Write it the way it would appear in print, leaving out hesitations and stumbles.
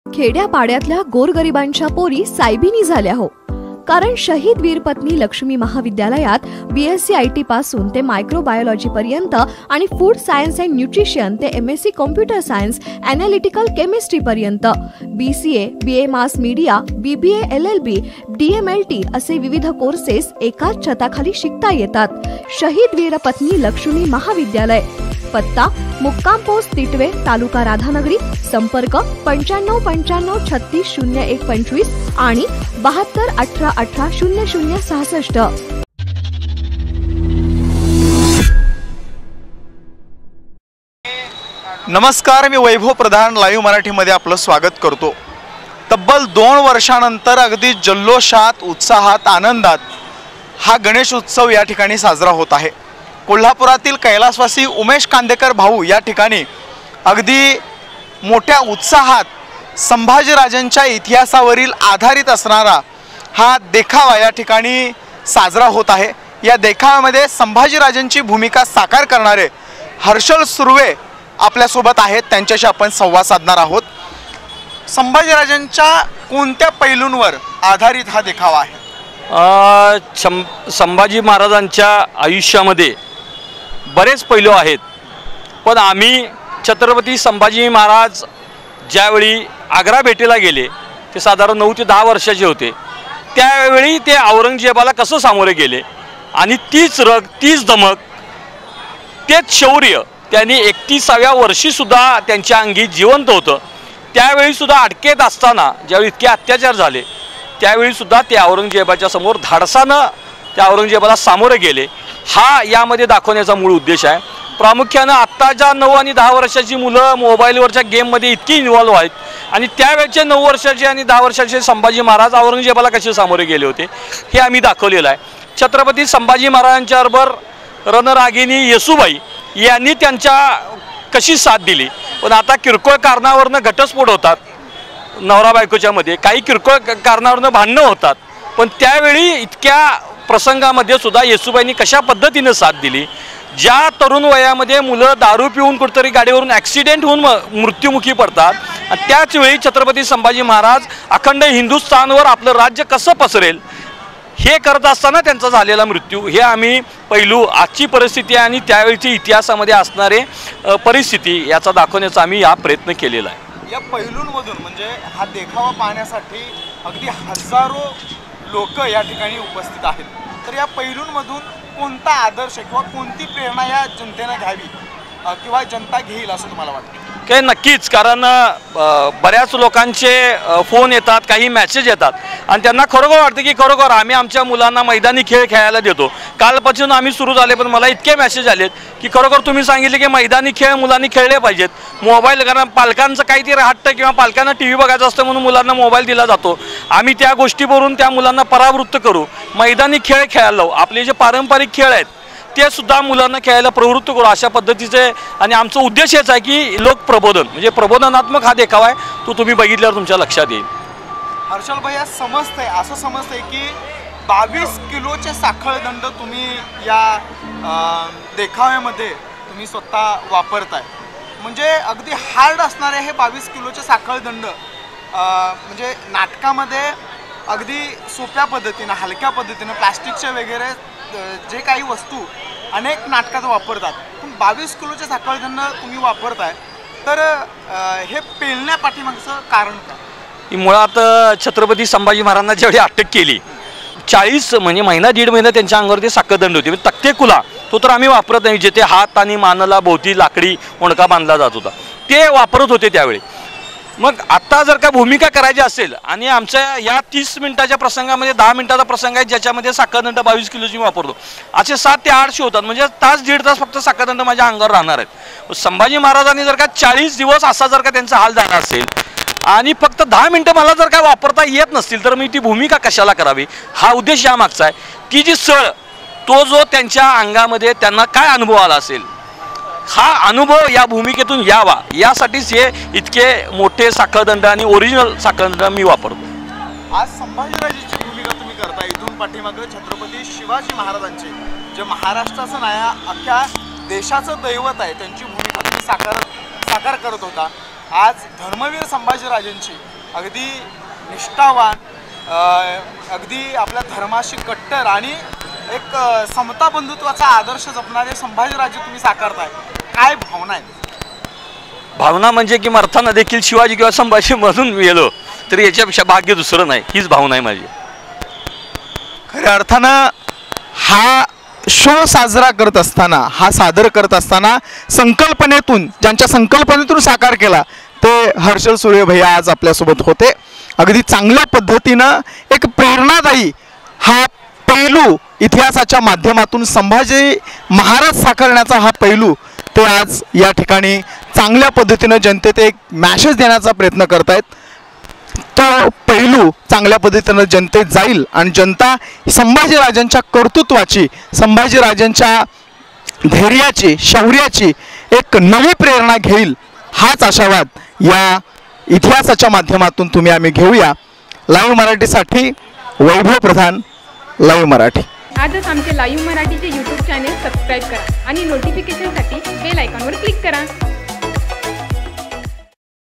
खेड्यापाड्यातल्या गोरगरिबांच्या पोरी सायबिनी झाल्या हो. कारण शहीद वीरपत्नी लक्ष्मी महाविद्यालयात BSc IT पासून ते मायक्रोबायोलॉजी पर्यंत आणि फूड सायन्स अँड न्यूट्रिशन ते MSc computer science analytical chemistry पर्यंत BCA, BA mass media, BBA LLB, DMLT असे विविध कोर्सेस एकाच छताखाली शिकता येतात. शहीद वीरपत्नी लक्ष्मी महाविद्यालय, पत्ता मुक्काम पोस्ट तिटवे, तालुका राधानगरी, संपर्क 9595 36 01 25 आणि 72 18 18 00 66. नमस्कार, मी वैभव प्रधान लाईव्ह मराठीमध्ये आपलं स्वागत करतो. तब्बल 2 वर्षानंतर अगदी जल्लोषात, उत्साहात, आनंदात हा गणेश उत्सव या ठिकाणी साजरा होत आहे. कोल्हापुरातील कैलासवासी उमेश कांदेकर भाऊ या ठिकाणी अगदी मोठ्या उत्साहात संभाजीराजांच्या इतिहासावरील आधारित असणारा हा देखावा या ठिकाणी साजरा होत आहे. या देखाव्यामध्ये संभाजीराजांची भूमिका साकार करणारे हर्षल सुर्वे आपल्यासोबत आहेत. त्यांच्याशी आपण संवाद साधणार आहोत. संभाजीराजांच्या कोणत्या पैलूंवर आधारित हा देखावा आहे? संभाजी महाराजांच्या आयुष्यामध्ये बरेच पैलू आहेत, पण आम्ही छत्रपती संभाजी महाराज ज्यावेळी आग्रा भेटीला गेले ते साधारण 9 ते 10 वर्षाचे होते. त्यावेळी ते औरंगजेबाला कसं सामोरे गेले आणि तीच रग, तीच धमक, तेच शौर्य त्यांनी 31व्या वर्षीसुद्धा त्यांच्या अंगी जिवंत होतं. त्यावेळीसुद्धा अटकेत असताना ज्यावेळी इतके अत्याचार झाले त्यावेळीसुद्धा ते औरंगजेबाच्या समोर धाडसानं त्या औरंगजेबाला सामोरे गेले. हा यामध्ये दाखवण्याचा मूळ उद्देश आहे. प्रामुख्यानं आत्ताच्या 9 आणि 10 वर्षाची मुलं मोबाईलवरच्या गेममध्ये इतकी इन्व्हॉल्व आहेत आणि त्यावेळचे 9 वर्षाचे आणि 10 वर्षाचे संभाजी महाराज औरंगजेबाला कसे सामोरे गेले होते हे आम्ही दाखवलेलं आहे. छत्रपती संभाजी महाराजांच्याबरोबर रणरागिणी येसूबाई यांनी त्यांच्या कशी साथ दिली. पण आता किरकोळ कारणावरनं घटस्फोट होतात नवरा बायकोच्यामध्ये, काही किरकोळ कारणावरनं भांडणं होतात, पण त्यावेळी इतक्या प्रसंगामध्ये सुद्धा येसूबाईंनी कशा पद्धतीने साथ दिली. ज्या तरुण वयामध्ये मुलं दारू पिऊन कुठेतरी गाडीवरून ॲक्सिडेंट होऊन मृत्युमुखी पडतात आणि त्याच वेळी छत्रपती संभाजी महाराज अखंड हिंदुस्थानवर आपलं राज्य कसं पसरेल हे करत असताना त्यांचा झालेला मृत्यू, हे आम्ही पैलू, आजची परिस्थिती आणि त्यावेळीची इतिहासामध्ये असणारे परिस्थिती याचा दाखवण्याचा आम्ही हा प्रयत्न केलेला आहे. या पैलूंमधून म्हणजे हा देखावा पाहण्यासाठी अगदी हजारो लोक या ठिकाणी उपस्थित आहेत. तर या पैलूंमधून कोणता आदर्श किंवा कोणती प्रेरणा या जनतेने घ्यावी किंवा जनता घेईल असं तुम्हाला वाटतं? काय नक्कीच, कारण बऱ्याच लोकांचे फोन येतात, काही मेसेज येतात आणि त्यांना खरोखर वाटतं की खरोखर आम्ही आमच्या मुलांना मैदानी खेळ खेळायला देतो. कालपासून आम्ही सुरू झाले, पण मला इतके मेसेज आलेत की खरोखर तुम्ही सांगितले की मैदानी खेळ मुलांनी खेळले पाहिजेत. मोबाईल, कारण पालकांचं काहीतरी हट्ट किंवा पालकांना TV बघायचं असतं म्हणून मुलांना मोबाईल दिला जातो. आम्ही त्या गोष्टीवरून त्या मुलांना परावृत्त करू, मैदानी खेळ खेळायला लावू. आपले जे पारंपरिक खेळ आहेत ते सुद्धा मुलांना खेळायला प्रवृत्त करू अशा पद्धतीचे. आणि आमचा उद्देश हेच आहे की लोक प्रबोधन, म्हणजे प्रबोधनात्मक हा देखावा आहे, तो तुम्ही बघितल्यावर तुमच्या लक्षात येईल. हर्षल भैया, असं समजतंय की 22 किलोचे साखळदंड तुम्ही या देखाव्यामध्ये तुम्ही स्वतः वापरताय. म्हणजे अगदी हार्ड असणारे हे 22 किलोचे साखळदंड म्हणजे नाटकामध्ये अगदी सोप्या पद्धतीनं, हलक्या पद्धतीनं, प्लास्टिकच्या वगैरे जे काही वस्तू अनेक नाटकात वापरतात, पण 22 किलोचे साखळदंड तुम्ही वापरताय, तर हे पेलण्यापाठीमागचं कारण काय? मुळात छत्रपती संभाजी महाराजांना ज्यावेळी अटक केली 40 म्हणजे महिना 1.5 महिना त्यांच्या अंगावर ते साखळदंड होते. तक्ते कुला तो तर आम्ही वापरत नाही, जिथे हात आणि मानाला भोवती लाकडी ओंडका बांधला जात होता ते वापरत होते त्यावेळी. मग आता जर का भूमिका करायची असेल आणि आमच्या या 30 मिनिटाच्या प्रसंगामध्ये 10 मिनिटाचा प्रसंग आहे ज्याच्यामध्ये साखळदंड 22 किलोची वापरतो, असे 7 ते 8 होतात. म्हणजे तास 1.5 तास फक्त साखळदंड माझ्या अंगावर राहणार आहेत. संभाजी महाराजांनी जर का 40 दिवस असा जर का त्यांचा हाल झाला असेल आणि फक्त 10 मिनिटं मला जर का वापरता येत नसतील तर मी ती भूमिका कशाला करावी, हा उद्देश यामागचा आहे. ती जी सळ, तो जो त्यांच्या अंगामध्ये त्यांना काय अनुभव आला असेल, हा अनुभव या भूमिकेतून यावा यासाठीच हे इतके मोठे साखळदंड आणि ओरिजिनल साखळदंड मी वापरतो. आज संभाजीराजांची भूमिका तुम्ही करता, इथून पाठीमागे छत्रपती शिवाजी महाराजांचे जे महाराष्ट्राचं नाही अख्ख्या देशाचं दैवत आहे त्यांची भूमिका तुम्ही साकार करत होता. आज धर्मवीर संभाजीराजांची अगदी निष्ठावान, अगदी आपल्या धर्माशी कट्टर आणि एक समता बंधुत्वाचा आदर्श जपणारे संभाजीराजे तुम्ही साकारताय. काय भावना आहेत? भावना म्हणजे की मरताना देखील शिवाजी किंवा संभाजी म्हणून गेलो तरी याच्यापेक्षा भाग्य दुसरं नाही, हीच भावना आहे माझी. खऱ्या अर्थानं हा शो साजरा करत असताना, हा सादर करत असताना संकल्पनेतून, ज्यांच्या संकल्पनेतून साकार केला ते हर्षल सुर्वे भैया आज आपल्यासोबत होते. अगदी चांगल्या पद्धतीनं एक प्रेरणादायी हा पैलू इतिहासाच्या माध्यमातून संभाजी महाराज साकारण्याचा हा पैलू ते आज या ठिकाणी चांगल्या पद्धतीनं जनतेत एक मॅसेज देण्याचा प्रयत्न करतायत. तो पैलू चांगल्या पद्धतीनं जनतेत जाईल आणि जनता संभाजीराजांच्या कर्तृत्वाची, संभाजीराजांच्या धैर्याची, शौर्याची एक नवी प्रेरणा घेईल, हाच आशावाद या इतिहासाच्या माध्यमातून आम्ही घेऊया. लाईव्ह मराठीसाठी वैभव प्रधान, लाईव्ह मराठी. आजच आमचे लाईव्ह मराठीचे यूट्यूब चॅनेल सबस्क्राईब करा आणि नोटिफिकेशनसाठी